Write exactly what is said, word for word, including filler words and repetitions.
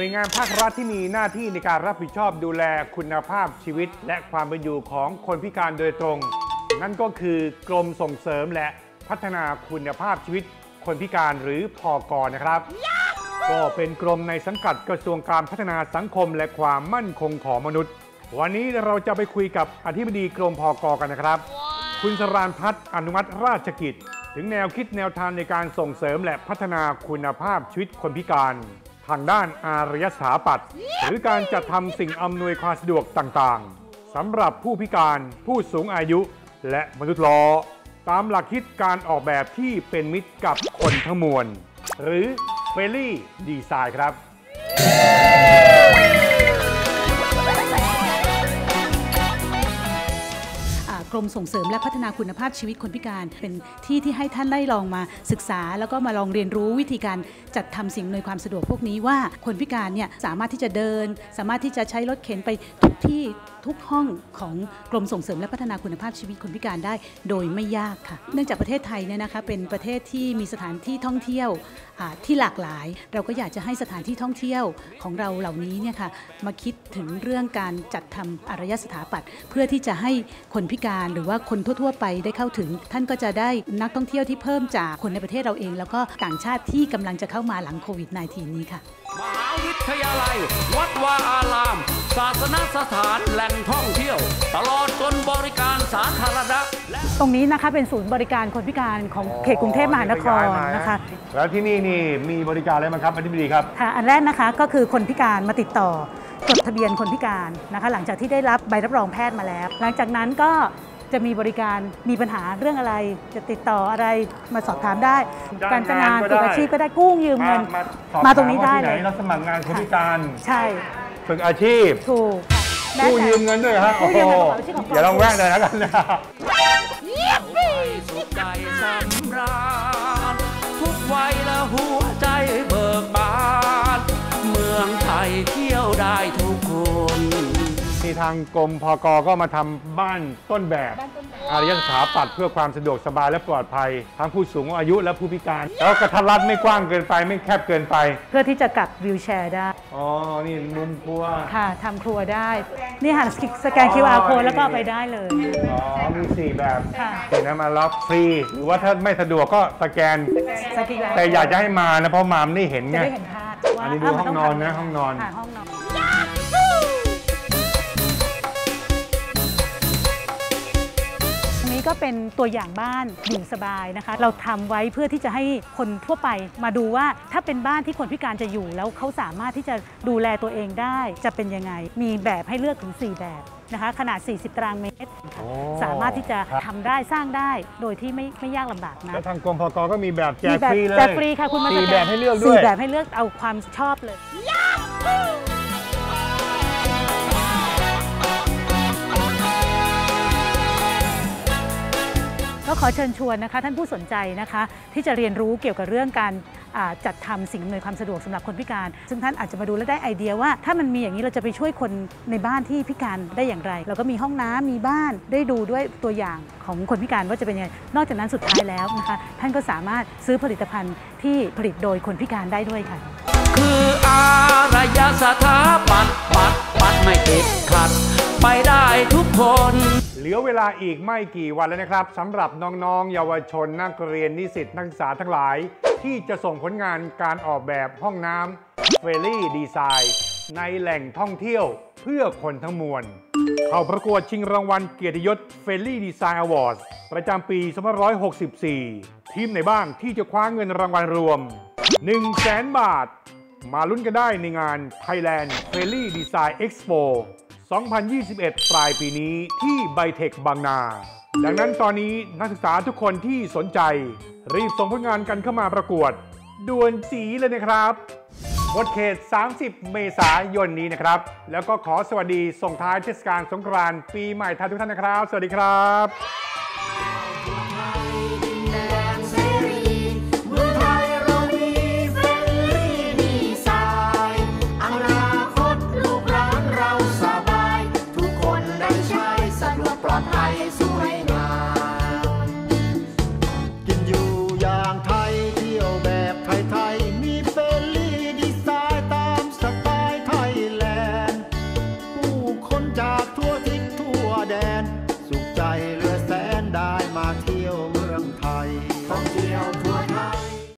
น่วยงานภาครัฐที่มีหน้าที่ในการรับผิดชอบดูแลคุณภาพชีวิตและความเป็นอยู่ของคนพิการโดยตรงนั่นก็คือกรมส่งเสริมและพัฒนาคุณภาพชีวิตคนพิการหรือพก.นะครับ ก็เป็นกรมในสังกัดกระทรวงการพัฒนาสังคมและความมั่นคงของมนุษย์วันนี้เราจะไปคุยกับอธิบดีกรมพก.กันนะครับ คุณสราญพัฒน์อนุมัติราชกิจถึงแนวคิดแนวทางในการส่งเสริมและพัฒนาคุณภาพชีวิตคนพิการทางด้านอารยสถาปัตย์หรือการจัดทำสิ่งอำนวยความสะดวกต่างๆสำหรับผู้พิการผู้สูงอายุและมนุษย์ล้อตามหลักคิดการออกแบบที่เป็นมิตรกับคนทั้งมวลหรือเฟรนลี่ดีไซน์ครับกรมส่งเสริมและพัฒนาคุณภาพชีวิตคนพิการเป็นที่ที่ให้ท่านได้ลองมาศึกษาแล้วก็มาลองเรียนรู้วิธีการจัดทำสิ่งอำนวยความสะดวกพวกนี้ว่าคนพิการเนี่ยสามารถที่จะเดินสามารถที่จะใช้รถเข็นไปทุกที่ทุกห้องของกรมส่งเสริมและพัฒนาคุณภาพชีวิตคนพิการได้โดยไม่ยากค่ะเนื่องจากประเทศไทยเนี่ยนะคะเป็นประเทศที่มีสถานที่ท่องเที่ยวที่หลากหลายเราก็อยากจะให้สถานที่ท่องเที่ยวของเราเหล่านี้เนี่ยค่ะมาคิดถึงเรื่องการจัดทำอารยสถาปัตย์เพื่อที่จะให้คนพิการหรือว่าคนทั่วๆไปได้เข้าถึงท่านก็จะได้นักท่องเที่ยวที่เพิ่มจากคนในประเทศเราเองแล้วก็ต่างชาติที่กำลังจะเข้ามาหลังโควิด สิบเก้า นี้ค่ะมหาวิทยาลัยวัดวาอารามศาสนสถานแหล่งท่องเที่ยวตลอดจนบริการสาธารณะตรงนี้นะคะเป็นศูนย์บริการคนพิการของเขตกรุงเทพมหานครนะคะแล้วที่นี่นี่มีบริการอะไรบ้างครับอธิบดีครับค่ะอันแรกนะคะก็คือคนพิการมาติดต่อจดทะเบียนคนพิการนะคะหลังจากที่ได้รับใบรับรองแพทย์มาแล้วหลังจากนั้นก็จะมีบริการมีปัญหาเรื่องอะไรจะติดต่ออะไรมาสอบถามได้การจ้างงานฝึกอาชีพก็ได้กู้ยืมเงินมาตรงนี้ได้เลยเราสมัครงานคนพิการใช่ฝึกอาชีพถูกกู้ยืมเงินด้วยครับโอ้โหอย่าลองแวะเลยแล้วกันนะสุขใจสำราญทุกวัยและหัวใจเบิกบานเมืองไทยเที่ยวได้ทุกคนที่ทางกรมพก.ก็มาทำบ้านต้นแบบอารยสถาปัตย์เพื่อความสะดวกสบายและปลอดภัยทั้งผู้สูงอายุและผู้พิการแล้วกระทัดรัดไม่กว้างเกินไปไม่แคบเกินไปเพื่อที่จะกักวีลแชร์ได้อ๋อนี่มุมครัวค่ะทำครัวได้นี่ค่ะสแกน คิว อาร์ Code แล้วก็ไปได้เลยอ๋อมีสี่แบบเห็นนะมารับฟรีหรือว่าถ้าไม่สะดวกก็สแกนแต่อยากจะให้มานะเพราะมาไม่เห็นไงอันนี้ดูห้องนอนนะห้องนอนห้องนอนก็เป็นตัวอย่างบ้านอยู่สบายนะคะเราทำไว้เพื่อที่จะให้คนทั่วไปมาดูว่าถ้าเป็นบ้านที่คนพิการจะอยู่แล้วเขาสามารถที่จะดูแลตัวเองได้จะเป็นยังไงมีแบบให้เลือกถึงสี่แบบนะคะขนาดสี่สิบตารางเมตรสามารถที่จะทำได้สร้างได้โดยที่ไม่ไม่ยากลำบากนะแล้วทางกรมพก.ก็มีแบบแจกฟรีเลยแจกฟรีค่ะคุณมาสี่แบบให้เลือกด้วยสี่แบบให้เลือกเอาความชอบเลยก็ขอเชิญชวนนะคะท่านผู้สนใจนะคะที่จะเรียนรู้เกี่ยวกับเรื่องการจัดทำสิ่งอำนวยความสะดวกสำหรับคนพิการซึ่งท่านอาจจะมาดูและได้ไอเดียว่าถ้ามันมีอย่างนี้เราจะไปช่วยคนในบ้านที่พิการได้อย่างไรเราก็มีห้องน้ำมีบ้านได้ดูด้วยตัวอย่างของคนพิการว่าจะเป็นยังไงนอกจากนั้นสุดท้ายแล้วนะคะท่านก็สามารถซื้อผลิตภัณฑ์ที่ผลิตโดยคนพิการได้ด้วยค่ะคืออารยสถาปัตย์ปัดปัดไม่ติดขัดไปได้ทุกคนเหลือเวลาอีกไม่กี่วันแล้วนะครับสำหรับน้องๆเยาวชนนักเรียนนิสิตนักศึกษาทั้งหลายที่จะส่งผลงานการออกแบบห้องน้ำเฟรนลี่ดีไซน์ในแหล่งท่องเที่ยวเพื่อคนทั้งมวลเข้าประกวดชิงรางวัลเกียรติยศเฟรนลี่ดีไซน์อวอร์ดประจำปีสองพันห้าร้อยหกสิบสี่ทีมไหนบ้างที่จะคว้าเงินรางวัลรวม หนึ่งแสน บาทมาลุ้นกันได้ในงาน Thailand Friendly Design Expoสองพันยี่สิบเอ็ด ปลายปีนี้ที่ไบเทคบางนาดังนั้นตอนนี้นักศึกษาทุกคนที่สนใจรีบส่งผลงานกันเข้ามาประกวดด่วนจีเลยนะครับหมดเขตสามสิบเมษายนนี้นะครับแล้วก็ขอสวัสดีส่งท้ายเทศกาลสงกรานต์ปีใหม่ไทยทุกท่านนะครับสวัสดีครับเที่ยวแบบไทยๆมีเฟรนลี่ดีไซน์ตามสไตล์มาธิ